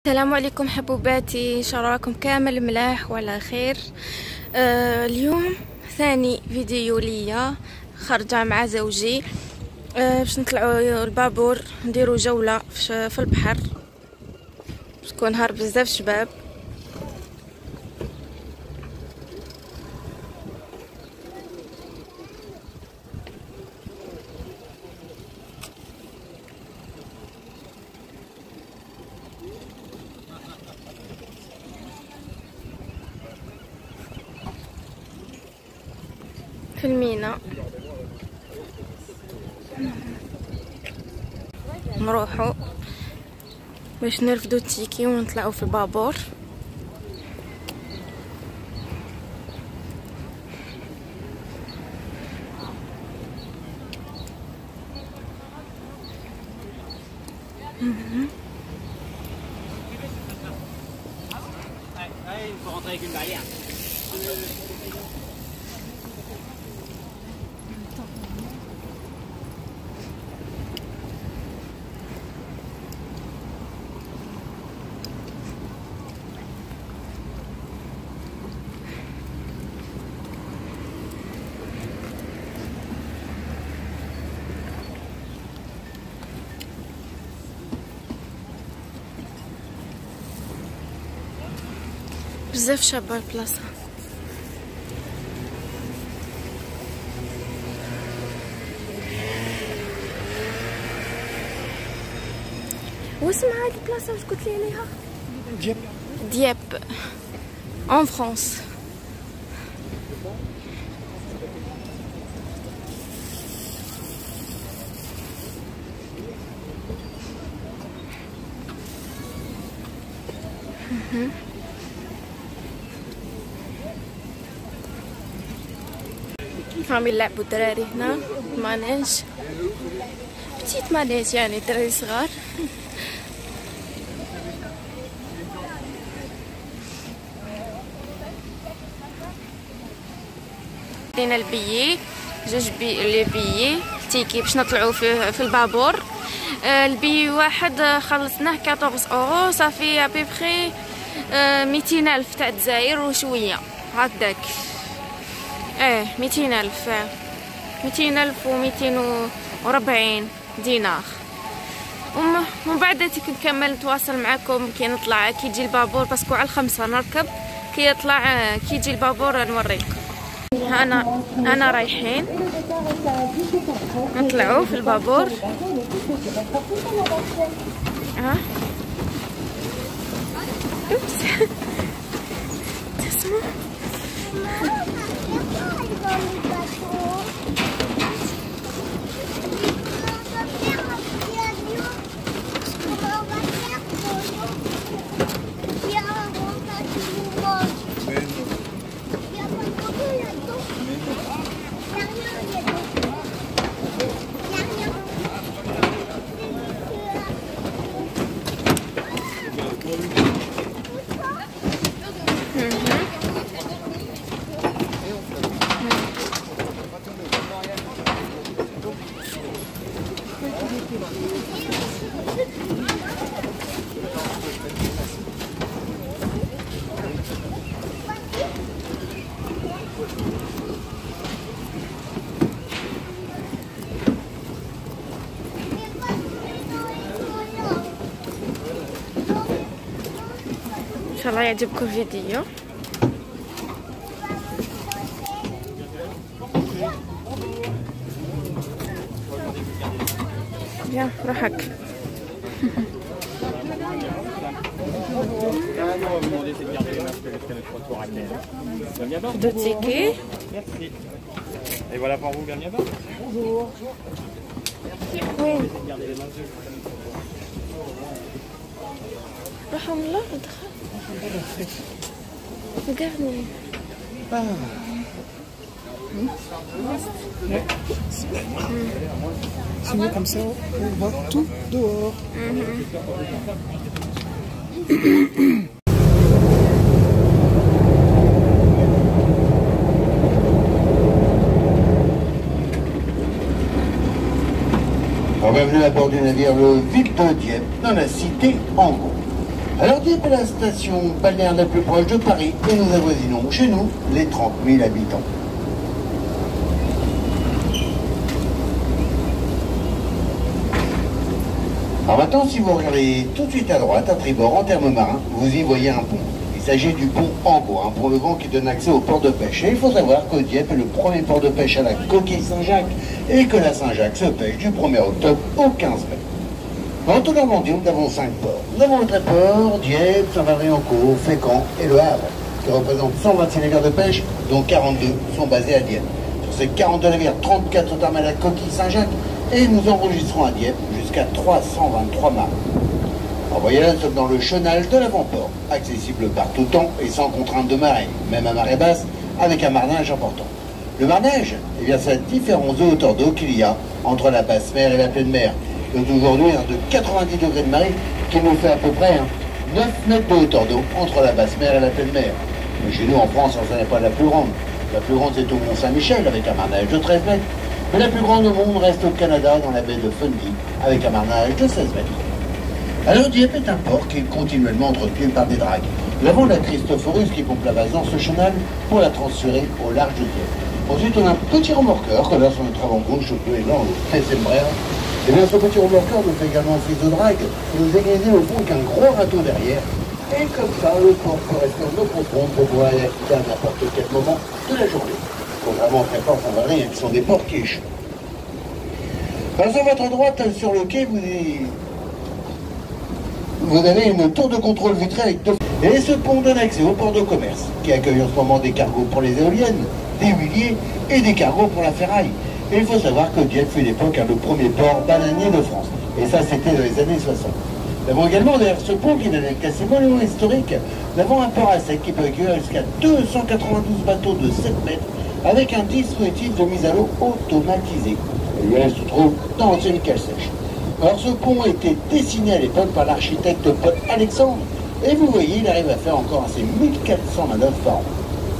السلام عليكم حبوباتي، ان شاء الله راكم كامل ملاح وعلى خير. اليوم ثاني فيديو ليا خارجه مع زوجي باش نطلعوا البابور نديروا جوله في البحر. تكون نهار بزاف شباب. في المينا نروحوا باش نرفدوا التيكي ونطلعوا في البابور. بزاف شابه البلاصه. واسمها هاد البلاصه واش قلت لي عليها؟ دياب en France. راهم يلعبوا الدراري هنا مانيج، بتيت مانيج يعني دراري صغار. دينا البيي لي بيي تيكي باش نطلعوا في البابور. البي واحد خلصناه 14 اورو، صافي ابي بخي 200 الف تاع الجزائر وشويه هكداك. 200 الف 200 الف و 240 دينار. ومن بعد نكمل نتواصل معكم كي نطلع، كي يجي البابور، باسكو على 5 نركب، كي يطلع كي يجي البابور نوريكم. انا رايحين نطلعوا في البابور. اوبس تسمع ان شاء الله يعجبكم الفيديو. يا روحك. Deux tickets. Merci. Et voilà pour vous, bien bientôt. Bonjour. Oui. رحم الله ادخل. قرني. Sinon comme ça on voit tout dehors. Bienvenue à bord du navire le Ville de Dieppe dans la cité Angot. Alors Dieppe est la station balnéaire la plus proche de Paris et nous avoisinons chez nous les 30 000 habitants. Alors maintenant, si vous regardez tout de suite à droite, à tribord, en termes marins, vous y voyez un pont. Il s'agit du pont Angot, un pont levant qui donne accès au port de pêche. Et il faut savoir que Dieppe est le premier port de pêche à la coquille Saint-Jacques et que la Saint-Jacques se pêche du 1er octobre au 15 mai. En tout Normandie, nous avons 5 ports. Nous avons le Tréport, Dieppe, Saint-Valery-en-Caux, Fécamp et Le Havre, qui représentent 126 navires de pêche, dont 42 sont basés à Dieppe. Sur ces 42 navires, 34 sont armés à la coquille Saint-Jacques et nous enregistrons à Dieppe jusqu'à 323 marins. En voyage, nous sommes dans le chenal de l'avant-port, accessible par tout temps et sans contrainte de marée, même à marée basse, avec un marnage important. Le marnage, eh bien, c'est différentes hauteurs d'eau qu'il y a entre la basse mer et la pleine mer. Donc aujourd'hui, de 90 degrés de marée, qui nous fait à peu près 9 mètres de hauteur d'eau entre la basse mer et la pleine mer. Mais chez nous, en France, ça n'est pas la plus grande. La plus grande, c'est au Mont-Saint-Michel, avec un marnage de 13 mètres. Mais la plus grande au monde reste au Canada, dans la baie de Fundy, avec un marnage de 16 mètres. Alors Dieppe est un port qui est continuellement entretenu par des dragues. Nous avons la Christophorus qui pompe la vase dans ce chenal pour la transférer au large de Dieppe. Ensuite, on a un petit remorqueur que là, sur notre avant-gauche, bleu et blanc, le Fessembrère. Et bien, ce petit remorqueur nous fait également office de drague, qui nous aiguise au fond avec un gros râteau derrière. Et comme ça, le port peut rester en notre compte pour pouvoir aller quitter à n'importe quel moment de la journée. Contrairement au Tréport Saint-Valery, qui sont des ports qui échouent. Alors, sur votre droite, sur le quai, vous avez une tour de contrôle vitrée avec deux... Et ce pont donne accès au port de commerce, qui accueille en ce moment des cargos pour les éoliennes, des huiliers et des cargos pour la ferraille. Et il faut savoir que Dieppe fut à l'époque le premier port bananier de France. Et ça, c'était dans les années 60. Nous avons également derrière ce pont, qui est classé monument historique, nous avons un port à sec qui peut accueillir jusqu'à 292 bateaux de 7 mètres avec un dispositif de mise à l'eau automatisé. Et lui, elle se trouve dans l'ancienne cale sèche. Alors ce pont a été dessiné à l'époque par l'architecte Paul Alexandre, et vous voyez, il arrive à faire encore assez 1400 manœuvres par an.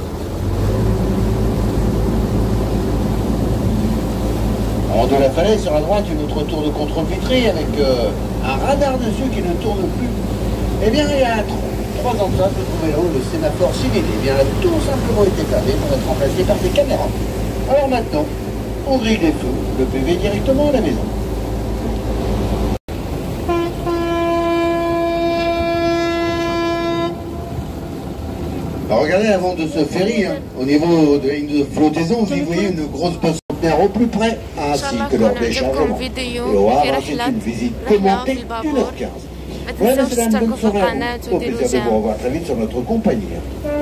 En haut de la falaise, sur la droite, une autre tour de contrôle vitrée avec un radar dessus qui ne tourne plus. Eh bien, il y a 3 ans de ça, je trouvais là-haut le sémaphore civilisé. Eh bien, il a tout simplement été fermé pour être remplacé par des caméras. Alors maintenant, on grille les feux, le PV directement à la maison. Alors regardez, avant de ce ferry, au niveau de la ligne de flottaison, vous y voyez une grosse bosse conteneur au plus près, ainsi que leur déchargement. Et au Havre, c'est une visite commentée d'1h15. Voilà, c'est la bonne soirée. Au plaisir de vous revoir très vite sur notre compagnie.